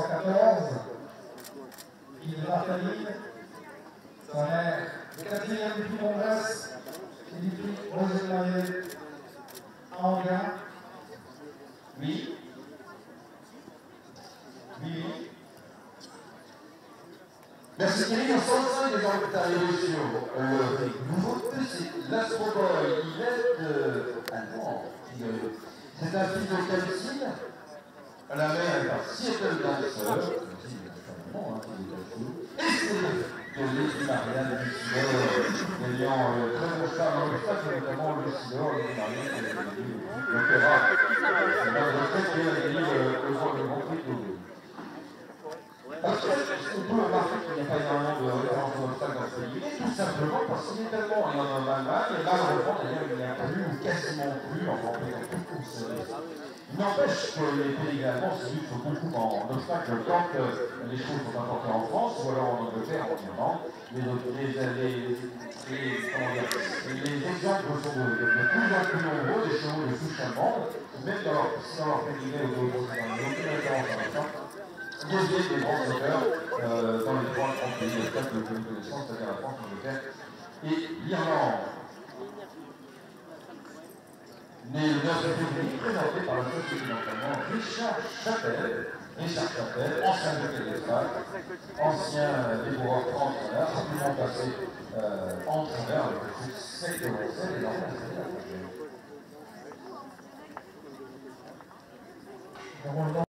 1914, il est Marthaline, sa mère, le 4e du prix Congrès, et du prix Roger Maillet, Anguin. Oui. Oui. Merci Thierry, au 105 des organisateurs nouveau c'est l'Astroboy, Yvette allemand. C'est un fils de Calcine, la mère est un Seattle Dancer, et c'est de Lady Marianne Lucidor, ayant très bon charme dans le sac, notamment Lucidor, Lady Marianne, qui a gagné l'opéra. C'est la recette qui a gagné le Grand Prix de l'Eau. Parce que on peut remarquer qu'il n'y a pas énormément de références d'obstacles dans ce pays, tout simplement parce qu'il est tellement en Allemagne, et malheureusement d'ailleurs il n'y a plus ou quasiment plus, enfin on peut dire tout pour ce il n'empêche que les pays allemands se livrent beaucoup en obstacles quand les choses sont importées en France, ou alors en Angleterre, en Irlande. Les exemples sont de plus en plus nombreux, des chevaux de souche allemande, même dans leur pédigré au dos, il n'y a aucune référence à ça. Deuxième des grands auteurs dans les trois grands pays d'Espagne que nous connaissons, c'est-à-dire la France, l'Angleterre et l'Irlande. Né le 9 février, présenté par la société d'entraînement Richard Chapelle, ancien jockey d'Espagne, ancien dévoreur entraîneur, rapidement passé entraîneur avec le succès que l'on sait désormais installé à la